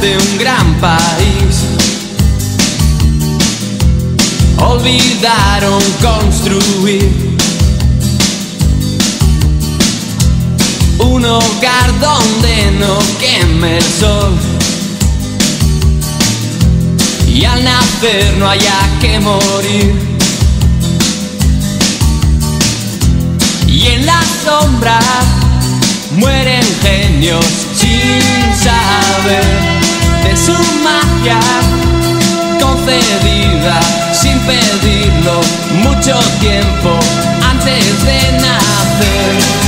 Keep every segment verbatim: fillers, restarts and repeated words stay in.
de un gran país. Olvidaron construir un hogar donde no queme el sol y al nacer no haya que morir. Y en la sombra mueren genios sin saber de su magia concedida sin pedirlo mucho tiempo antes de nacer.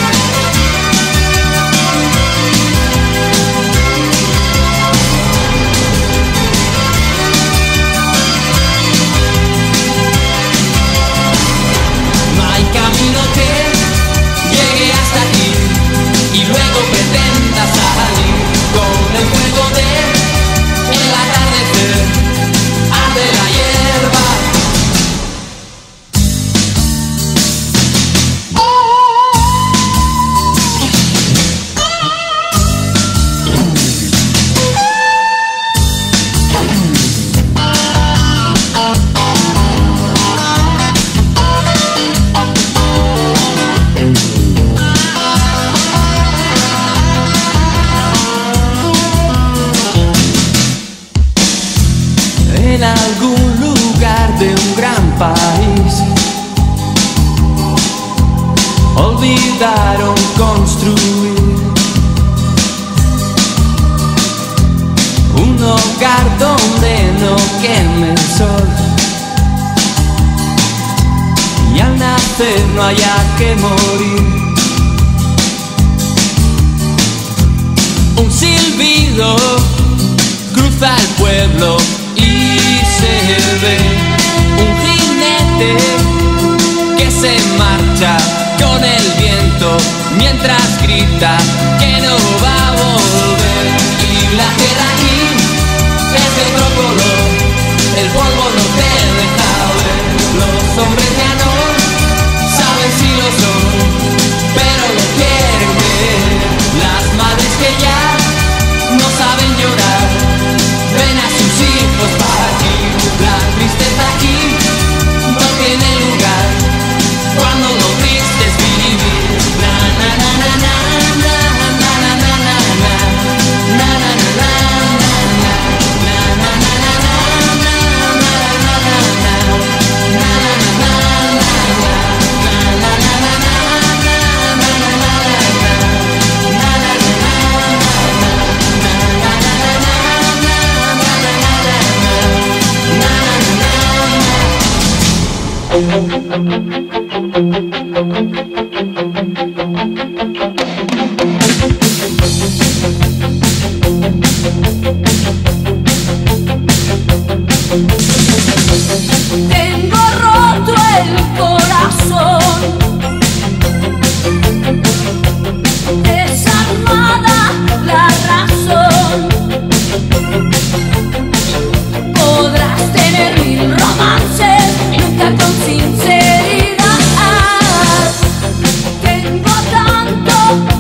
En algún lugar de un gran país olvidaron construir un hogar donde no queme el sol y al nacer no haya que morir. Un silbido cruza el pueblo y se ve un jinete que se marcha con el viento mientras grita que no va a volver. Y la tierra aquí es de otro color, el polvo no te deja ver. Los hombres ya no saben si lo son, pero lo quieren ver. Las madres que ya no saben llorar ven a sus hijos partir. La tristeza aquí no tiene lugar cuando lo triste es vivir. Na na na na na na na na na na na na na na na Tengo roto el corazón, desarmada la razón. Podrás tener mil romances, nunca con sinceridad. Tengo tanto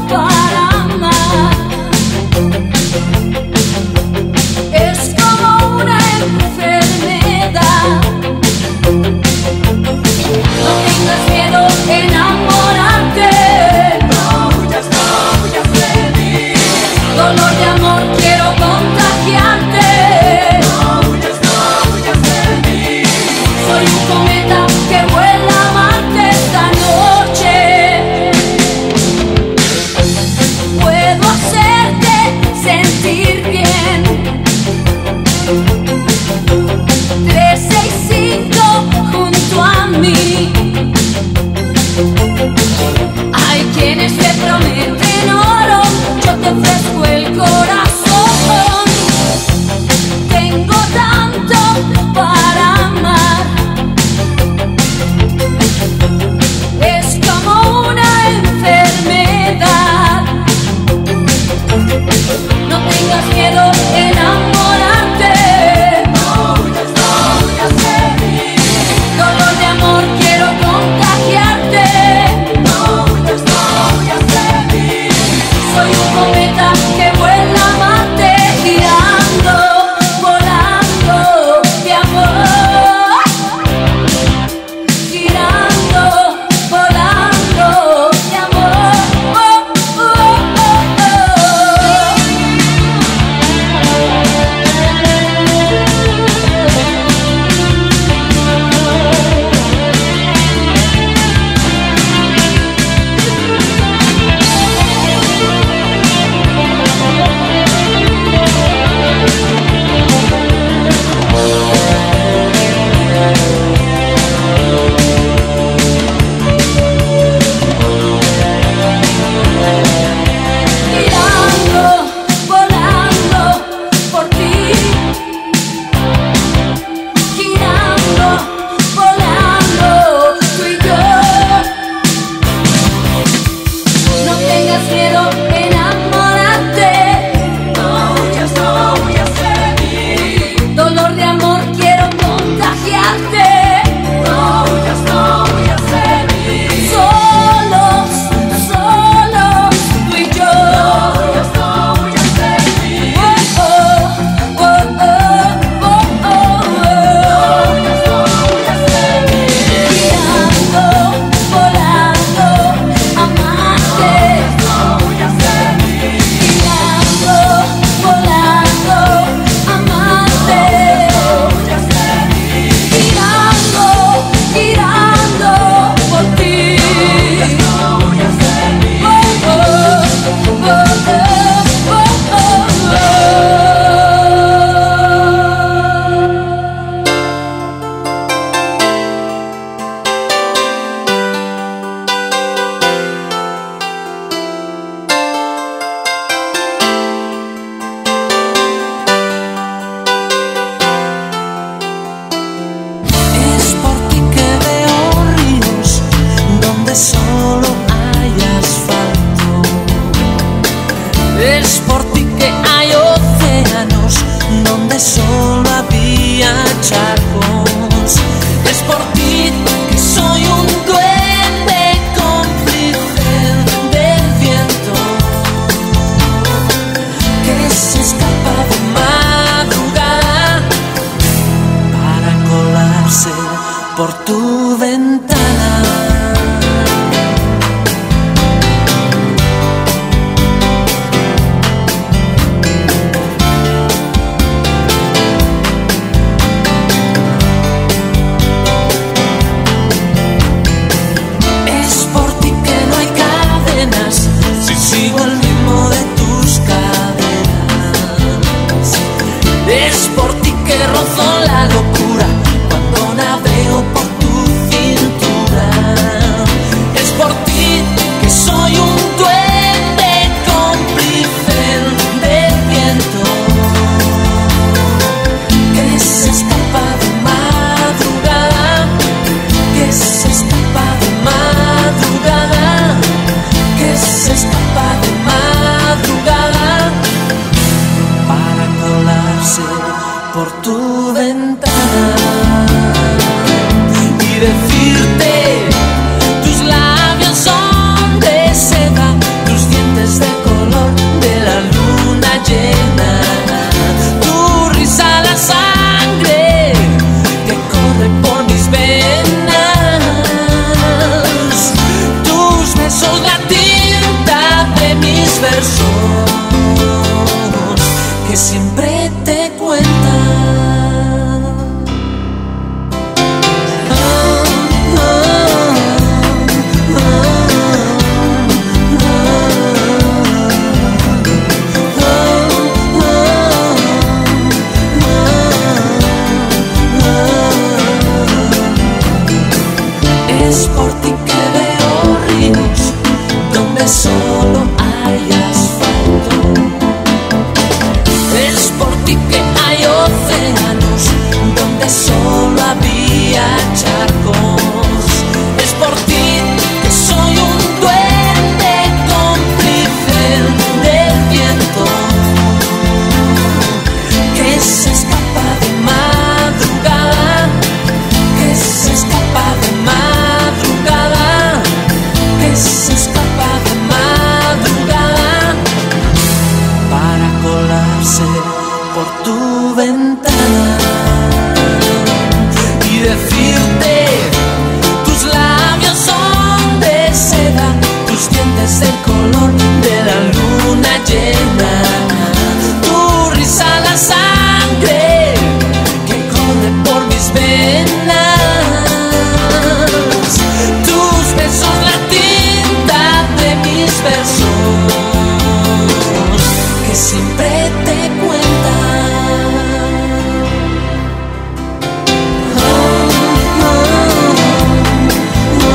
por tu ventana. Es por ti que no hay cadenas, si sigo el ritmo de tus cadenas. Es por ti que rozo la locura cuando navego por tu cintura. Es por ti que soy un duende cómplice del viento, que se escapa de madrugada, que se escapa de madrugada, que se escapa de madrugada para colarse por tu ventana y decirte: tus labios son de seda, tus dientes de color de la luna llena, tu risa la sangre que corre por mis venas, tus besos la tinta de mis versos que siempre te cuentan. Es por ti que veo ríos donde solo hay asfalto. Es por ti que hay océanos donde solo había charcos. Es por ti que soy un duende cómplice del viento, que se escapa de madrugada, que se escapa de madrugada, que se escapa de madrugada para colarse por tu ventana y decirte: tus labios son de seda, tus dientes del color de la luna llena, tu risa la sangre que corre por mis venas, tus besos la tinta de mis versos que siempre te cuentan. Oh, oh, oh,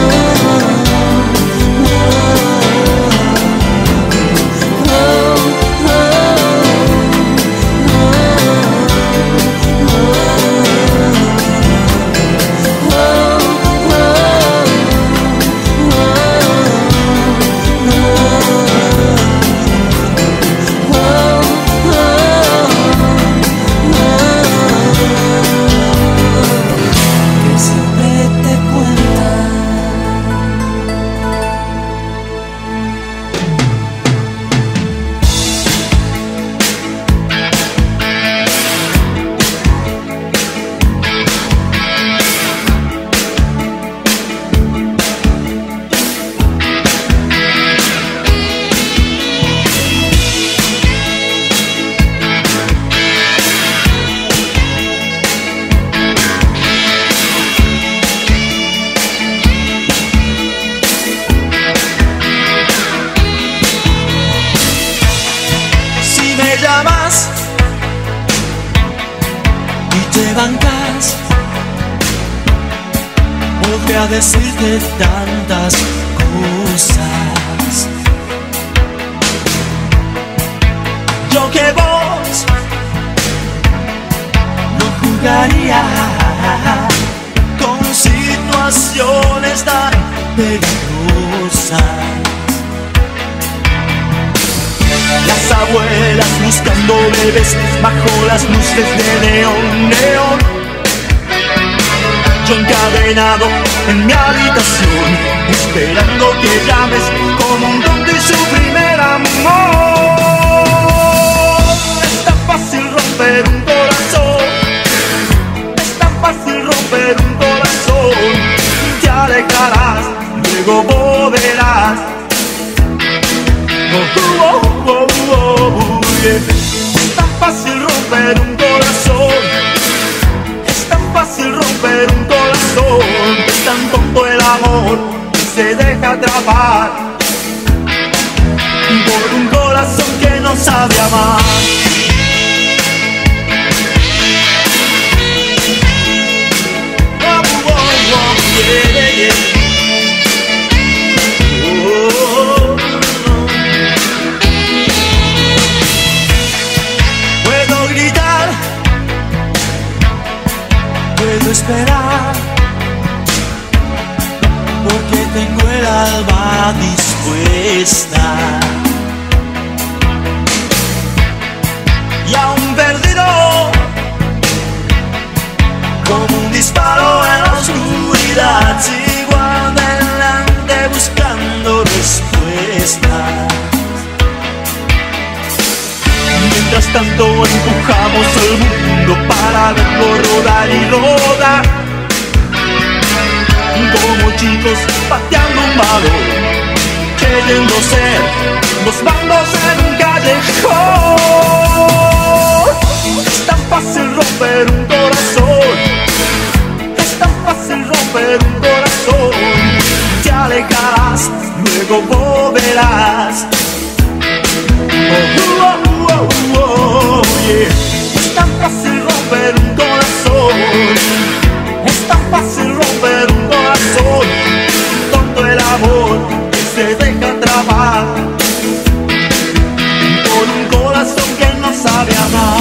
que siempre te cuentan. Si me llamas y te bancas, podría decirte tantas cosas. Yo que vos no jugaría con situaciones tan peligrosas. Las abuelas buscando bebés bajo las luces de neón, neón. Yo encadenado en mi habitación, esperando que llames como un don de su primer amor. Es tan fácil romper un corazón, es tan fácil romper un corazón. luego volverás. Oh, oh, oh, oh, oh, yeah. Es tan fácil romper un corazón, es tan fácil romper un corazón, es tan tonto el amor que se deja atrapar por un corazón que no sabe amar. Oh, oh, oh, yeah, yeah. Oh, no. Puedo gritar, puedo esperar, porque tengo el alma dispuesta. Y aún perdido, como un disparo en la oscuridad, sigo adelante buscando respuestas. Mientras tanto empujamos el mundo para verlo rodar y rodar, como chicos pateando un balón, creyendo ser los bandos en un callejón. Es tan fácil romper un corazón, es tan fácil romper un corazón. Te alejarás, luego volverás. Oh, oh, oh, oh, yeah. Es tan fácil romper un corazón, es tan fácil romper un corazón, tonto el amor que se deja atrapar por un corazón que no sabe amar.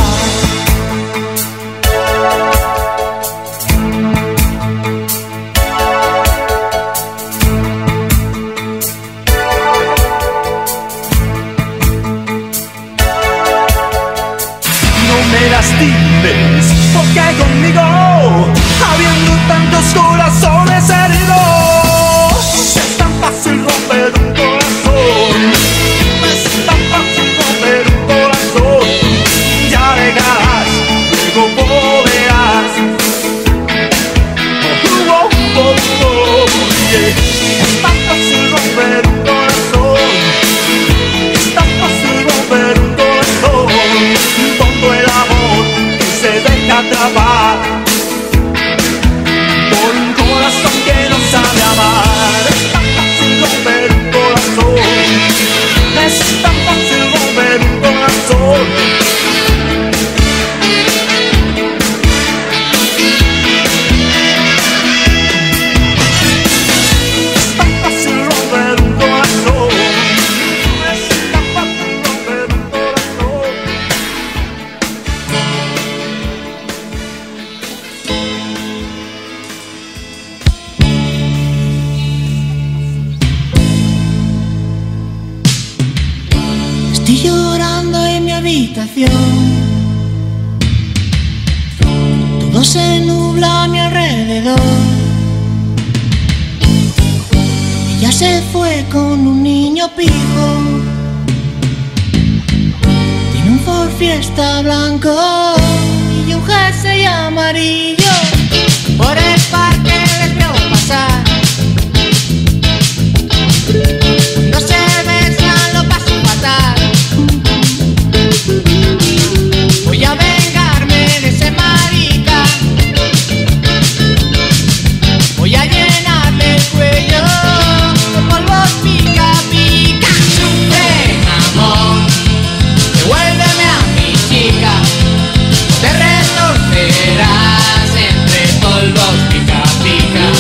Lastimes, porque conmigo, habiendo tantos corazones heridos, es tan fácil romper un corazón, es tan fácil romper un corazón. Ya llegarás, luego volverás. Oh, oh, oh, oh, yeah. Es tan fácil romper un corazón, es tan fácil romper un corazón, tonto el amor se deja atrapar por un corazón que no sabe amar. Es tan fácil romper un corazón, es tan fácil romper un corazón. Es tan fácil romper un corazón, es tan fácil romper un corazón. Estoy llorando en mi habitación, todo se nubla a mi alrededor. Ella se fue con un niño pijo, tiene un Ford Fiesta blanco y un jersey amarillo. Por el parque les veo pasar, no se besan, lo paso fatal. Voy a vengarme de ese marica, voy a llenarle el cuello de polvos pica pica. Ven amor, devuélveme a mi chica, te retorcerás entre polvos pica pica.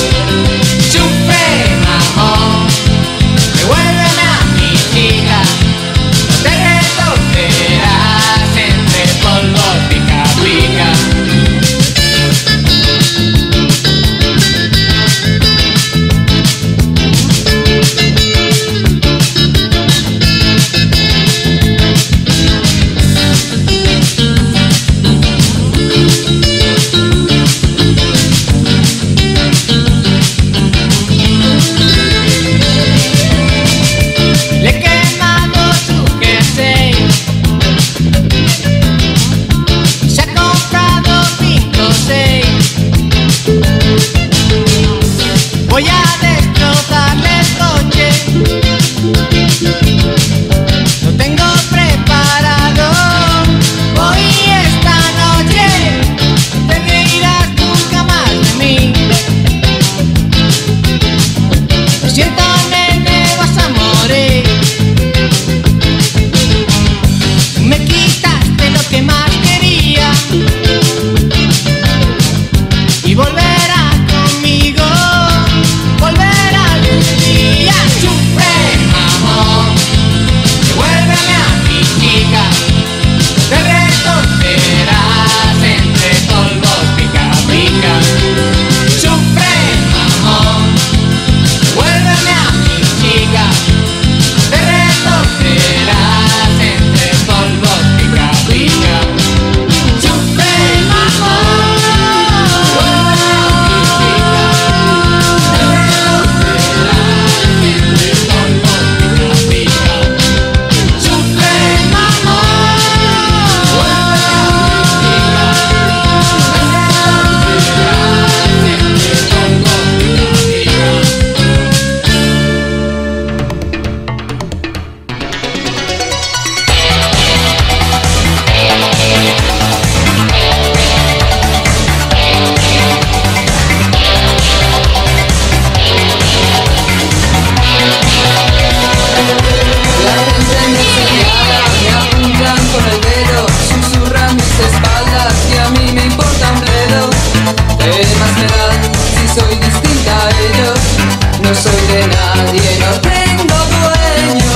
no soy de nadie, no tengo dueño.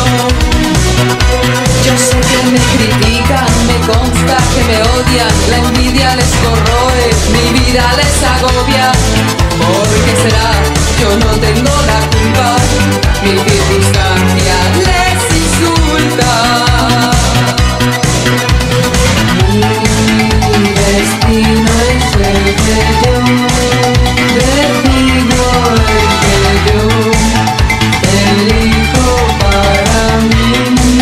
Yo sé que me critican, me consta que me odian, la envidia les corroe, mi vida les agobia. ¿Por qué será? Yo no tengo la culpa, mi circunstancia les insulta. Mi destino es el que yo decido, el que yo elijo para mí.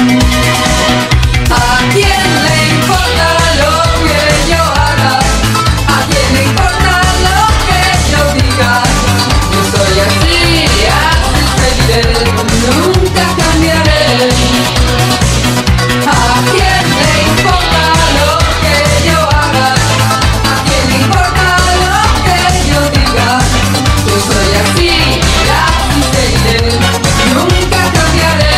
¿A quién le importa lo que yo haga? ¿A quién le importa lo que yo diga? Yo soy así, así seguiré, nunca cambiaré. ¿A quién le importa lo que yo haga? ¿A quién le importa lo que yo diga? Yo soy así, así seguiré, nunca cambiaré.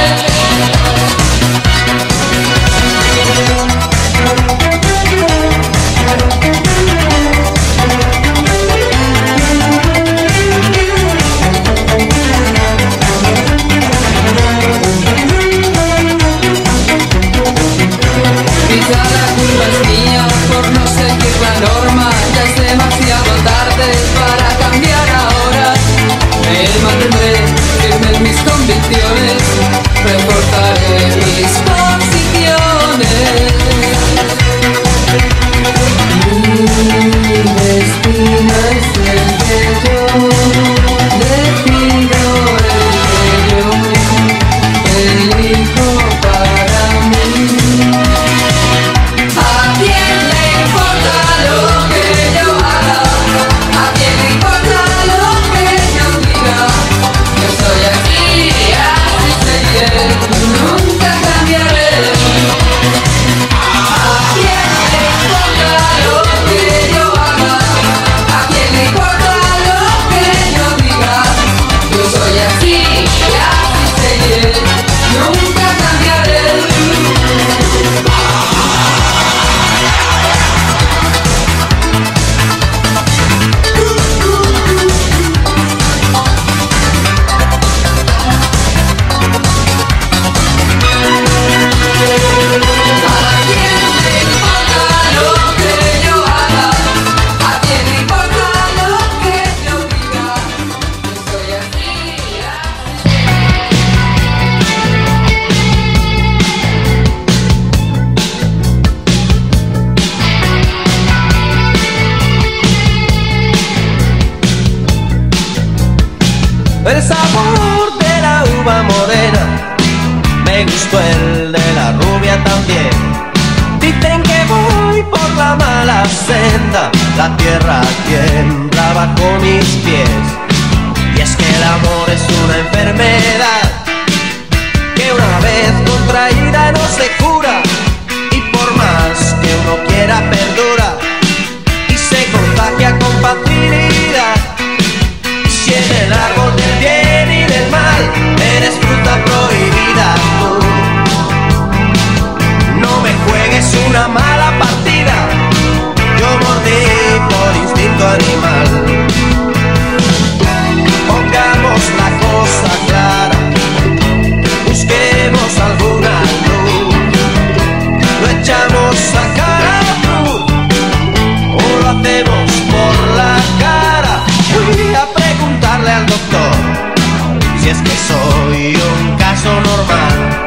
Quizá la culpa es mía por no seguir la norma. Ya es demasiado tarde para cambiar ahora. Me mantendré firme en mis convicciones, reforzaré mis posiciones. Mi destino es el que yo decido, el que yo elijo para mí. ¿A quién le importa lo que yo haga? ¿A quién le importa lo que yo diga? Yo soy así, así seguiré, nunca cambiaré. ¿A quién le importa lo que yo haga? ¿A quién le importa lo que yo diga? Yo soy así, así seguiré, nunca cambiaré. ¿A quién le importa lo que yo haga? ¿A quién le importa lo que yo diga? Yo soy así, El sabor de la uva morena, me gustó el de la rubia también. Dicen que voy por la mala senda, la tierra tiembla bajo mis pies. Y es que el amor es una enfermedad que una vez contraída no se cura, y por más que uno quiera perdura y se contagia con facilidad. Si en el árbol del bien y del mal eres fruta prohibida tú, no me juegues una mala partida, yo mordí por instinto animal. Pongamos la cosa clara, busquemos alguna luz, lo echamos a cara cruz o lo hacemos por la cara. Fui a preguntarle al doctor si es que soy un caso normal.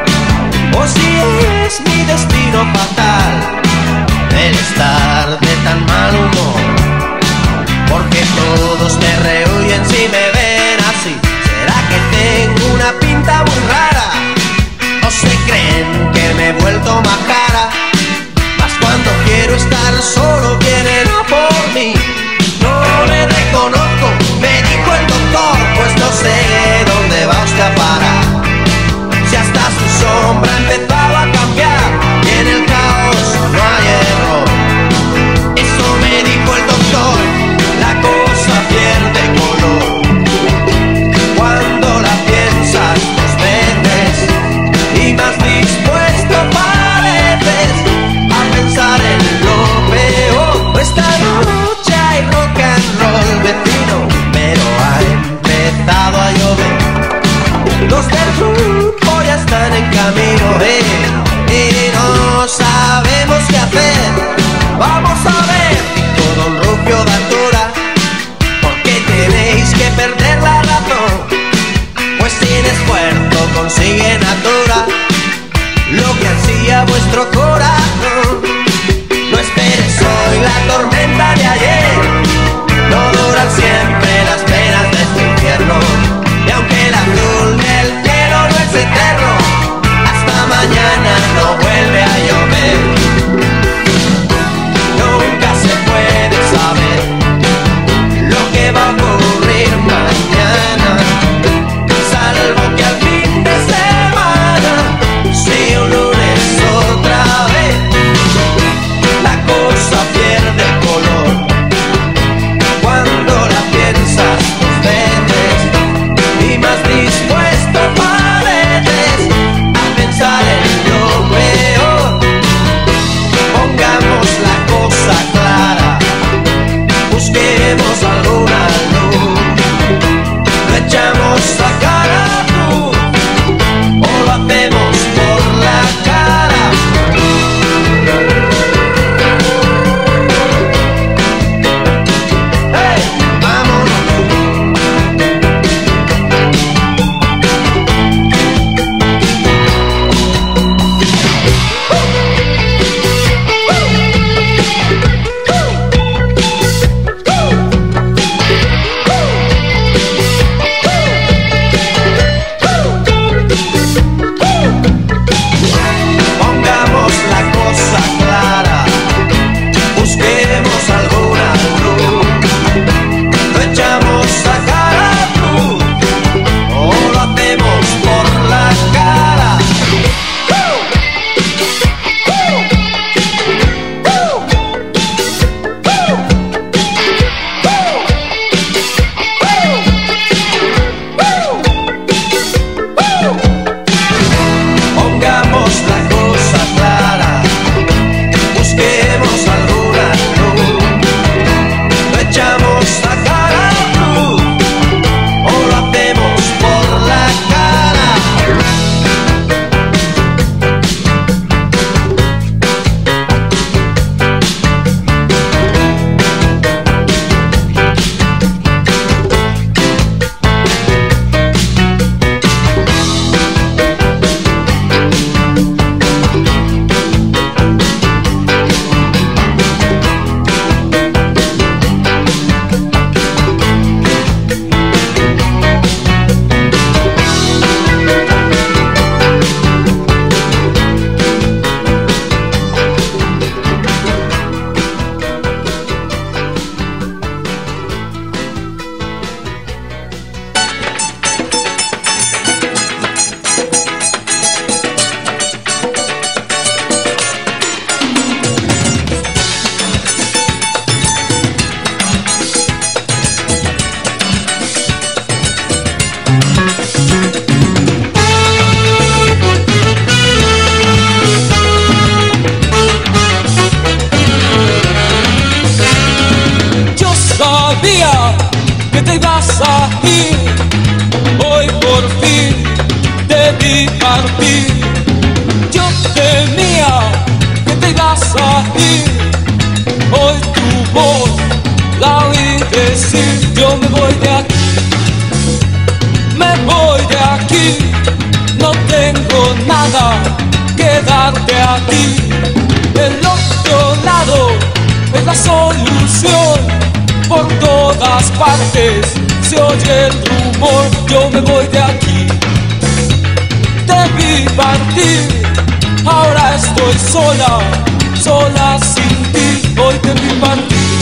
aquí, no tengo nada que darte a ti. El otro lado es la solución, por todas partes se oye el rumor. Yo me voy de aquí, te vi partir, ahora estoy sola, sola sin ti. Hoy te vi partir,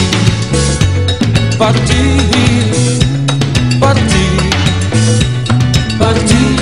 partir, partir, partir.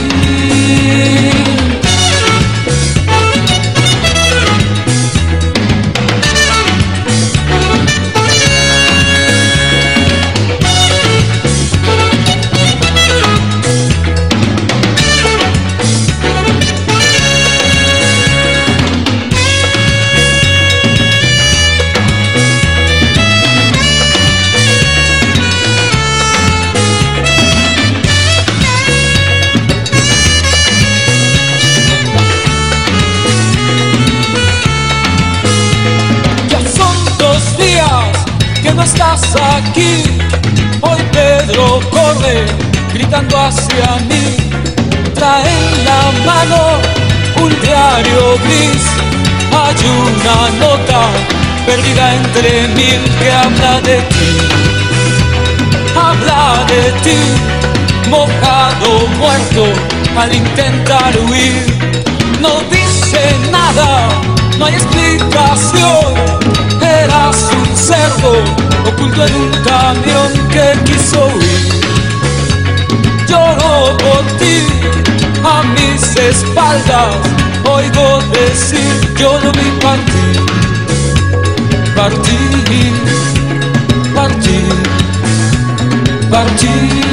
No estás aquí, hoy Pedro corre gritando hacia mí. Trae en la mano un diario gris, hay una nota perdida entre mil que habla de ti, habla de ti, mojado, muerto al intentar huir. No dice nada, no hay explicación. Eras un cerdo oculto en un camión que quiso huir. Lloro por ti, a mis espaldas oigo decir: yo lo vi partir, partir, partir, partir.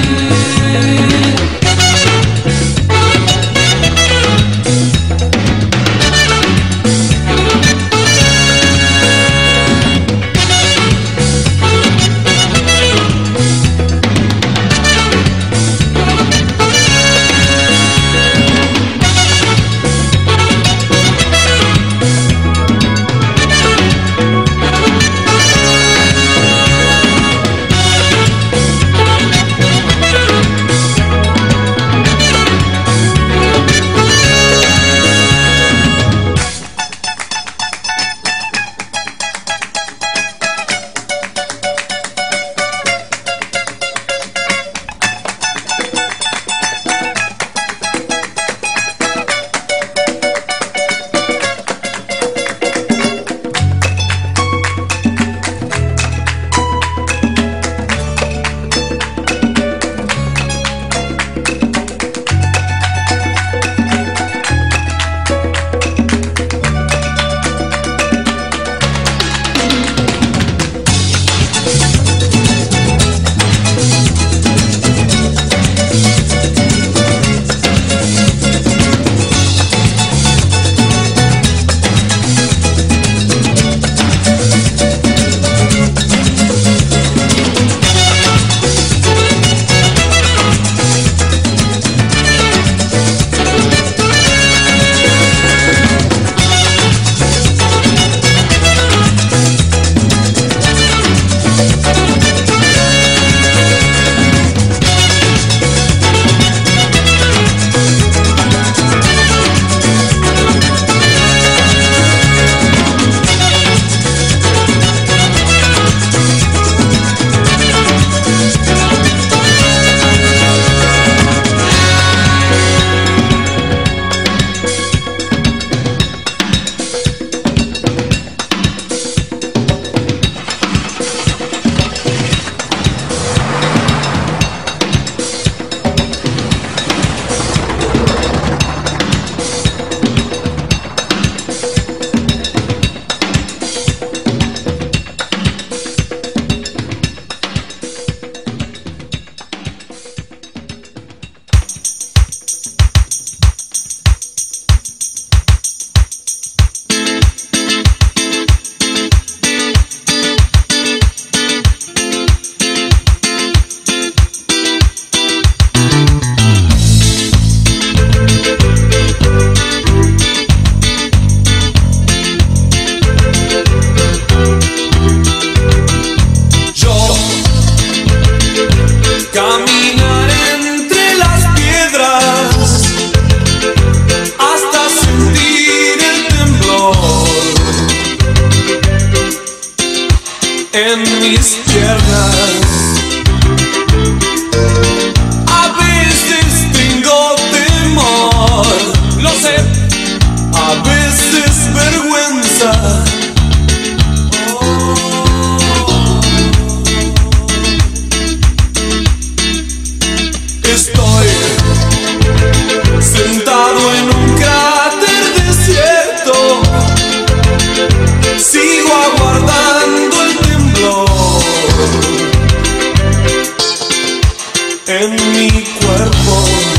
mi cuerpo.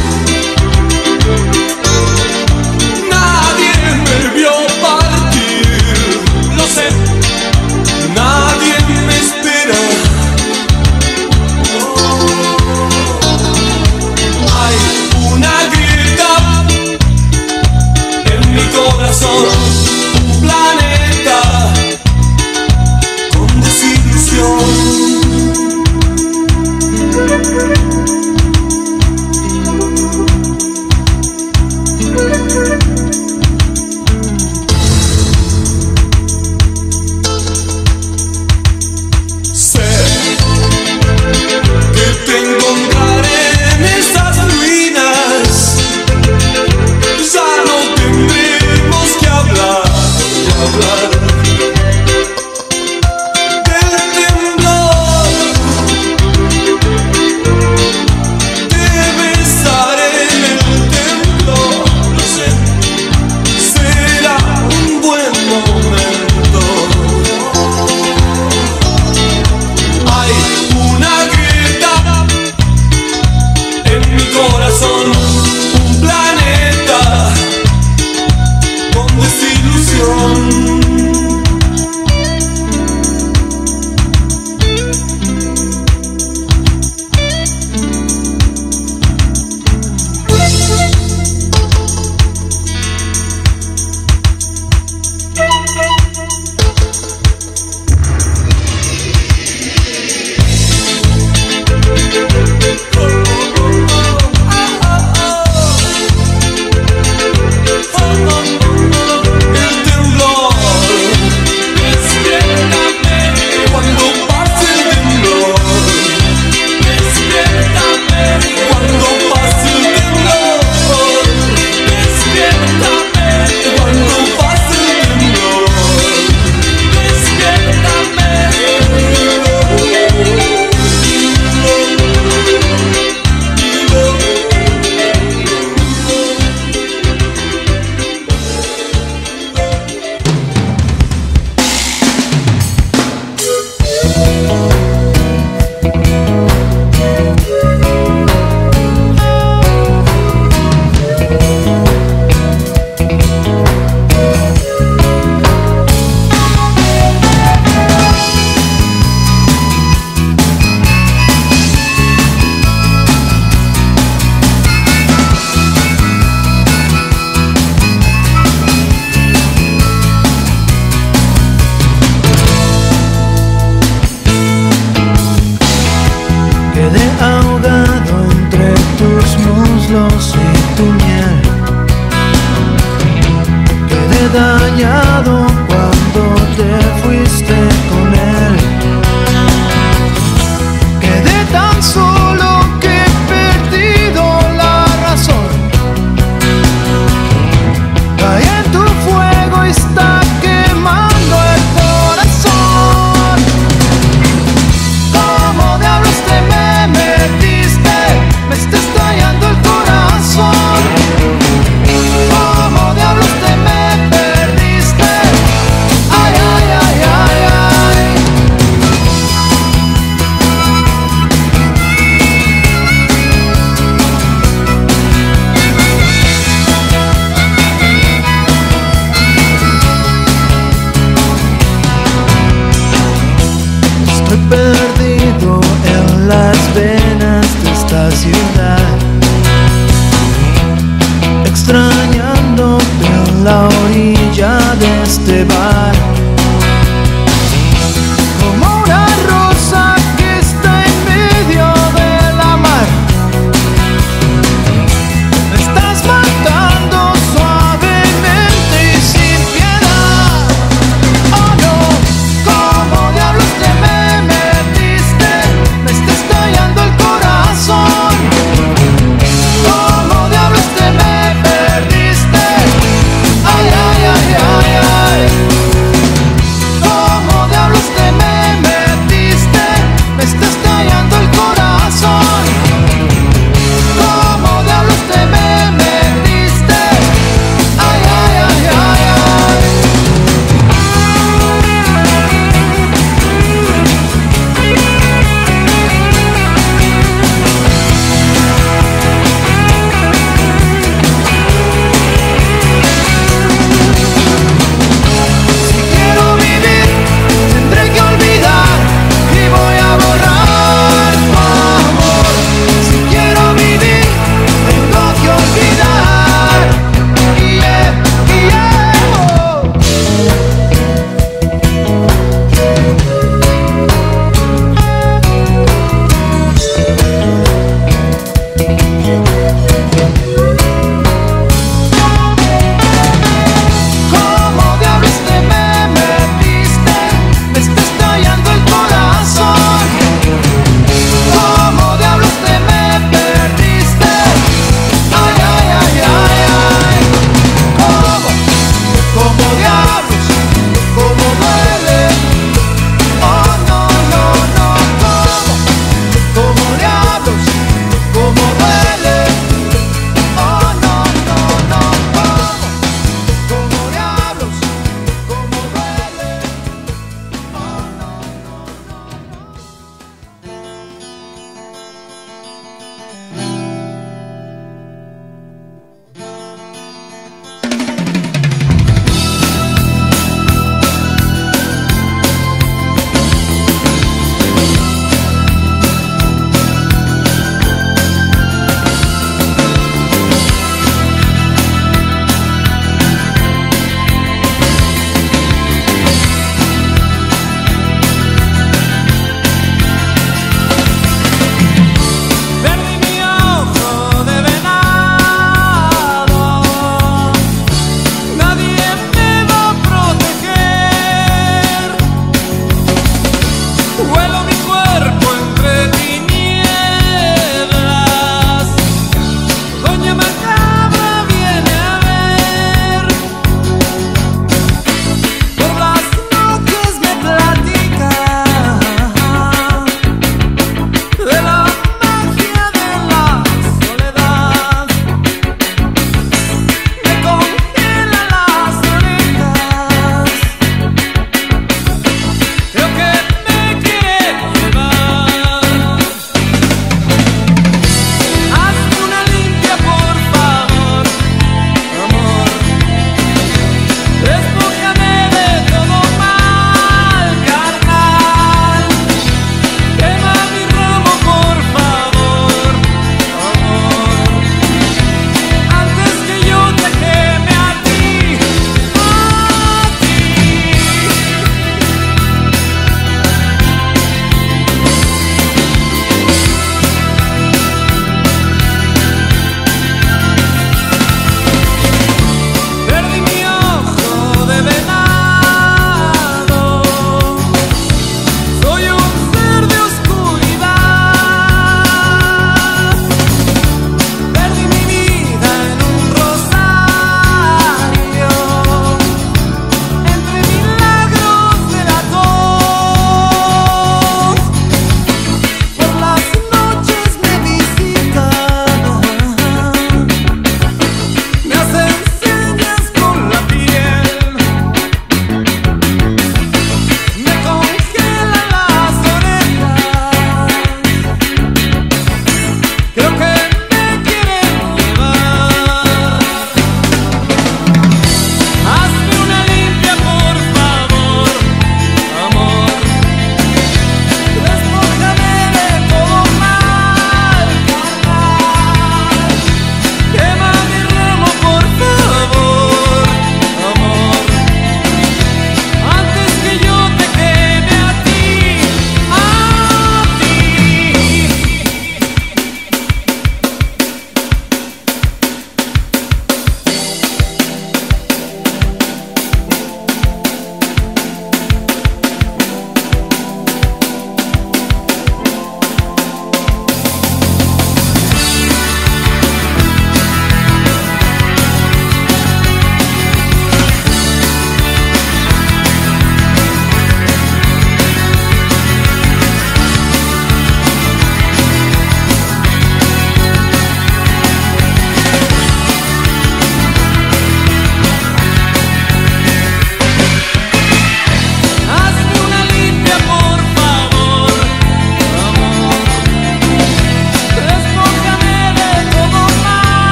Nadie me vio partir, lo sé, nadie me espera. Hay una grieta en mi corazón, un planeta con desilusión. Sé que te encontraré en esas ruinas. Ya no tendremos que hablar, que hablar del temblor. Te besaré en el templo, lo sé, será un buen momento. Hay una grieta en mi corazón, un planeta con desilusión. El temblor, despiértame cuando pase el temblor. Despiértame cuando pase el temblor. Despiértame cuando pase el temblor. Despiértame. Quedé ahogado entre tus muslos y tu miel. Quedé dañado cuando te fuiste con él. Quedé tan solo que he perdido la razón. Caí en tu fuego y está quemando el corazón. ¿Cómo diablos te me metiste? Me está estallando el corazón. ¿Cómo diablos te me perdiste? Ay, ay, ay, ay, ay. Estoy perdido en las venas de esta ciudad, extrañándote en la orilla de este bar. Como una rosa que está en medio de la mar, me estás matando suavemente y sin piedad. Oh no, ¿cómo diablos te me metiste? Me está estallando el corazón. ¿Cómo diablos te me perdiste? Ay, ay, ay, ay, ay.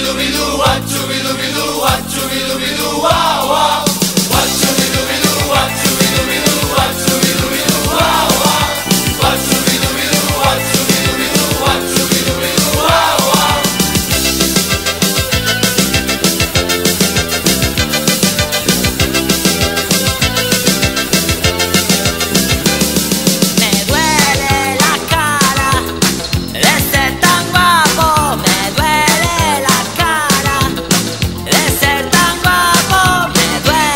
Me duele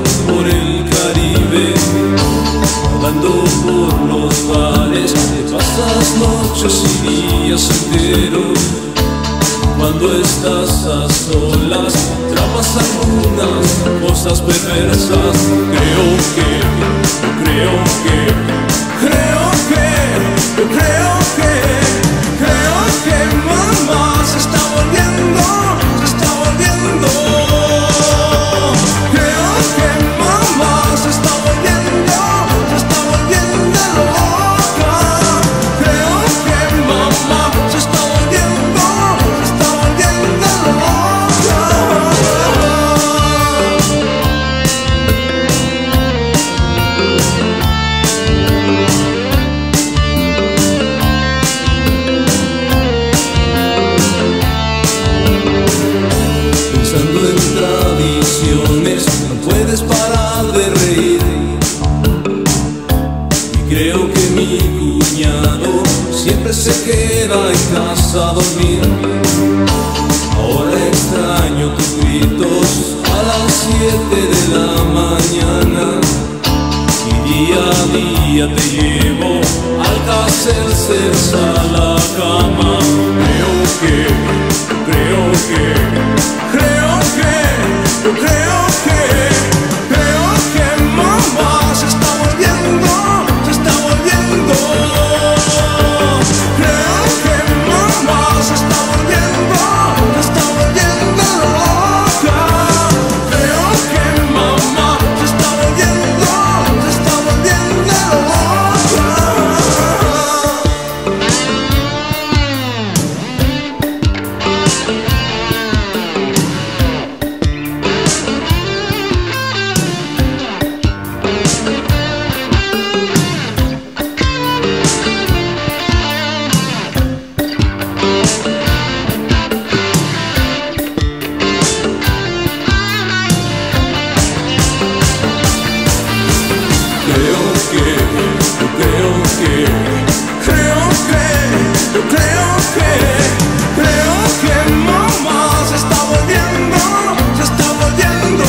por el Caribe, nadando por los bares, te pasas noches y días enteros. Cuando estás a solas, tramas algunas cosas perversas. Creo que, creo que, creo que, creo que, creo que mamá se está volviendo, se está volviendo. Creo que mamá se está volviendo, se está volviendo loca. Creo que mamá se está volviendo, se está volviendo loca. Pensando en tradiciones, no puedes parar de reír. Y creo que mi cuñado siempre se queda en casa a dormir. Ahora extraño tus gritos a las siete de la mañana. Y día a día te llevo al caserse a la cama. Creo que, creo que, creo que, creo que, creo que mamá se está volviendo, se está volviendo. Creo que mamá se está volviendo, se está volviendo loca. Creo que mamá se está volviendo, se está volviendo loca. Creo que, creo que, creo que, creo que, creo que mamá se está volviendo, se está volviendo.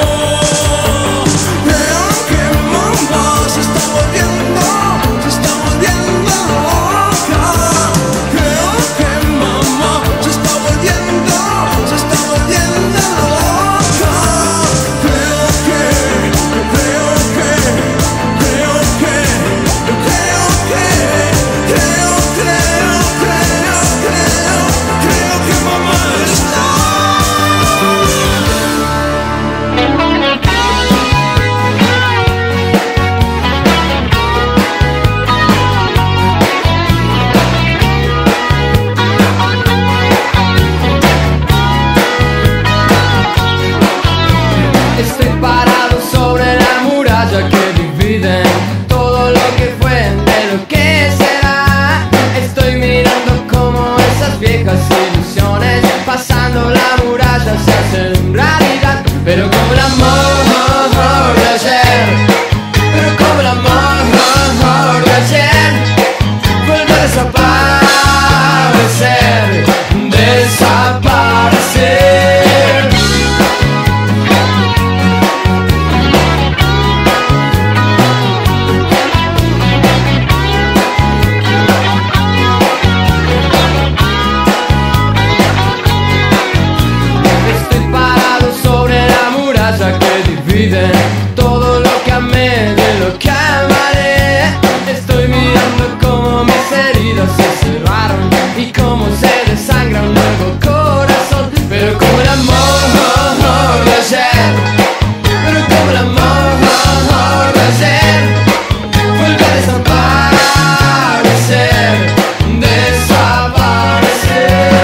Creo que mamá se está volviendo, se está volviendo loca. Creo que mamá se está volviendo, se está volviendo loca. Creo que, creo que, creo que, creo que, creo, creo, creo, creo, creo que mamá está. Estoy parado sobre la muralla que divide todo lo que fue de lo que será. Estoy mirando como esas viejas ilusiones pasando la muralla se hacen realidad. Pero como el amor de ayer, pero como el amor de ayer vuelve a desaparecer, desaparecer. Estoy parado sobre la muralla que divide todo lo que amé de lo que amaré. Estoy mirando cómo mis heridas se cerraron y cómo se desangra un nuevo corazón. Pero como el amor de ayer, pero como el amor de ayer vuelve a desaparecer, desaparecer.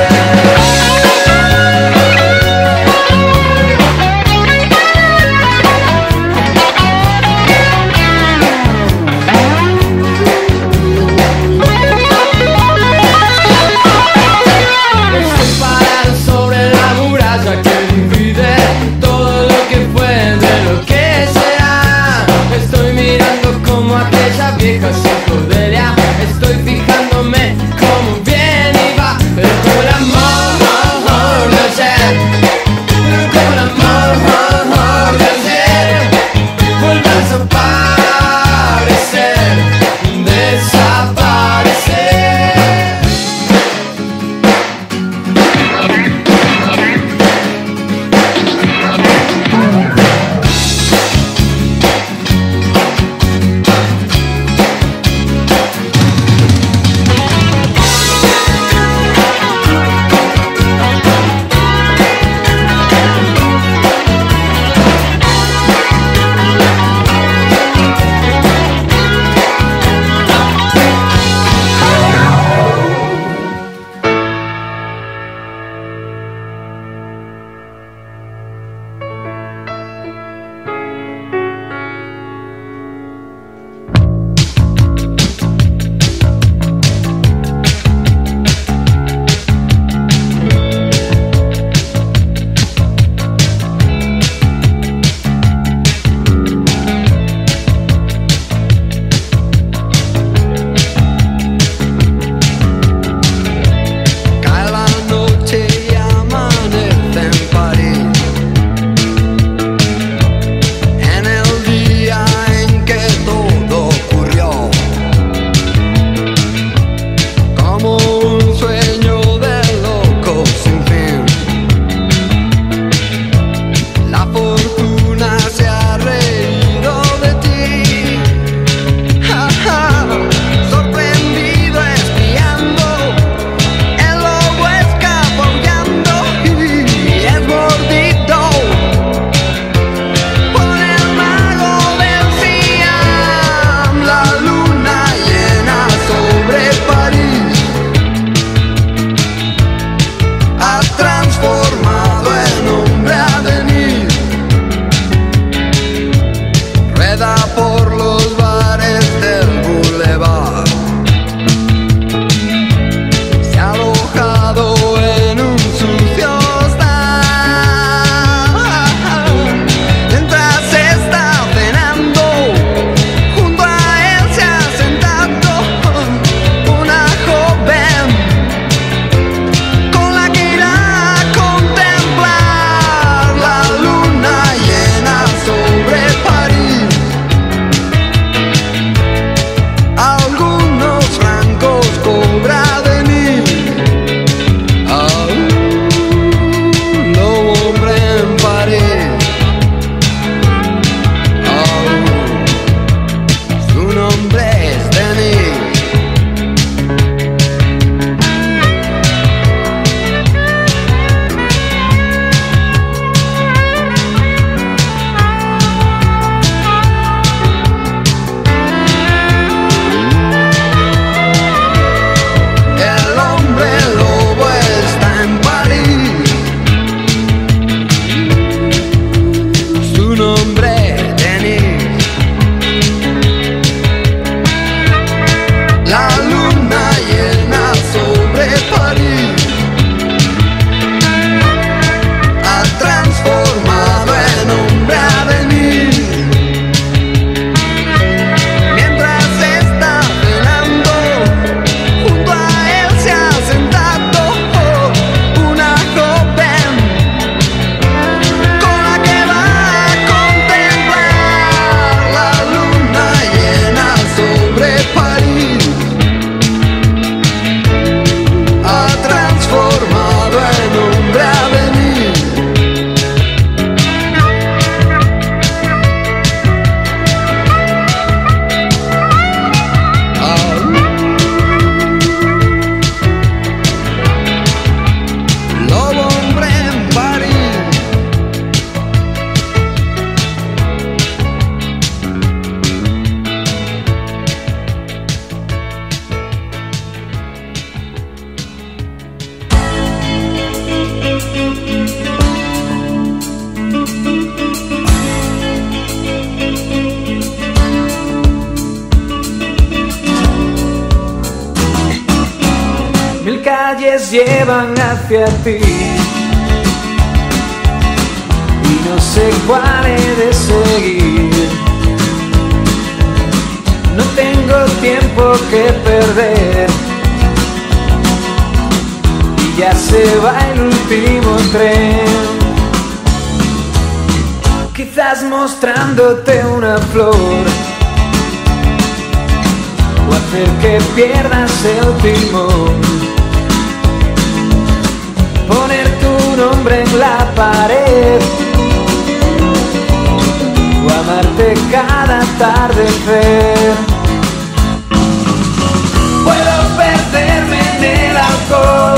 Estoy parado sobre la muralla que divide todo lo que fue de lo que será. Estoy mirando como aquella vieja psicodelia. Estoy fijándome cómo viene y va. Pero como el amor de ayer, pero como el amor de ayer llevan hacia ti y no sé cuál he de seguir. No tengo tiempo que perder y ya se va el último tren. Quizás mostrándote una flor o hacer que pierdas el timón, poner tu nombre en la pared o amarte cada atardecer. Puedo perderme en el alcohol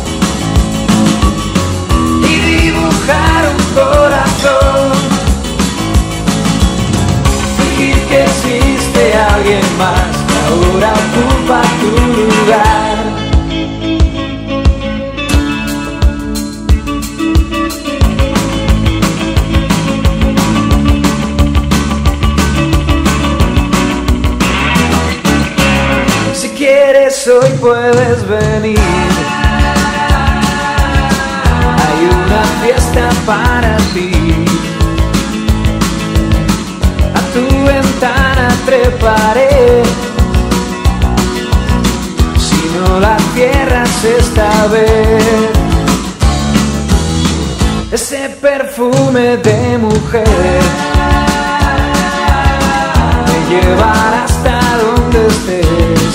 y dibujar un corazón, fingir que existe alguien más que ahora ocupa tu lugar. Si quieres hoy puedes venir, hay una fiesta para ti. A tu ventana treparé, si no la cierras esta vez. Ese perfume de mujer me llevará hasta donde estés,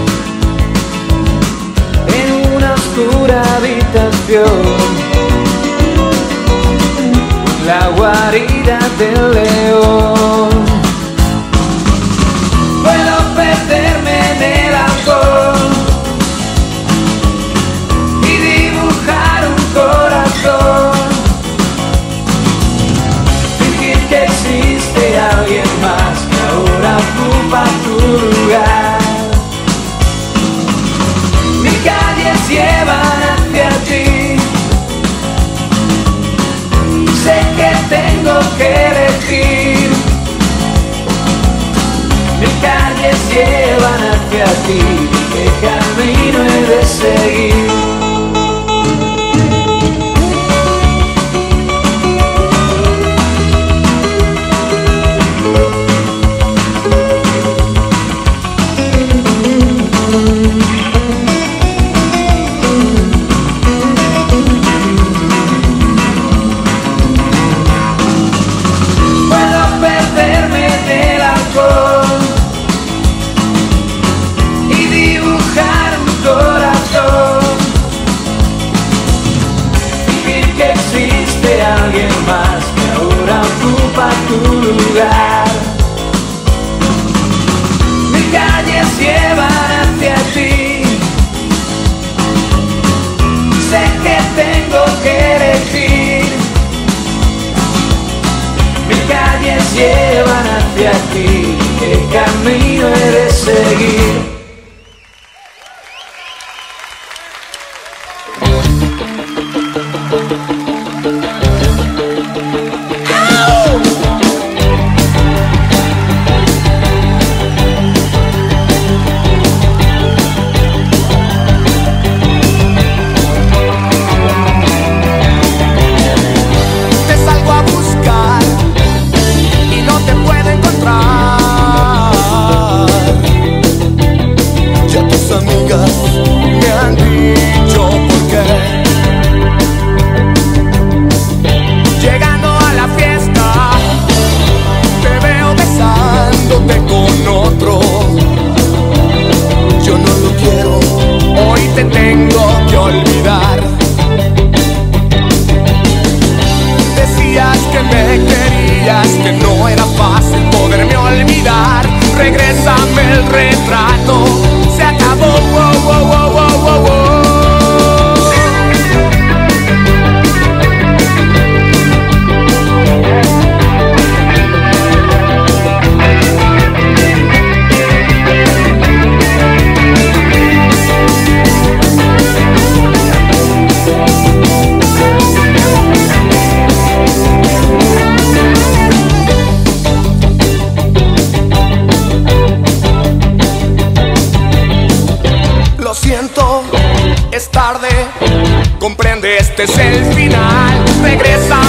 en una oscura habitación, la guarida del león. Puedo perderme en el alcohol y dibujar un corazón, fingir que existe alguien más que ahora ocupa tu lugar. Mis calles llevan hacia ti, sé que tengo que elegir. Mis calles llevan hacia ti, ¿qué camino he de seguir? Alguien más que ahora ocupa tu lugar. Mis calles llevan hacia ti, sé que tengo que elegir. Mis calles llevan hacia ti, ¿qué camino he de seguir? Y no te puedo encontrar. es tarde, comprende, este es el final. Regresa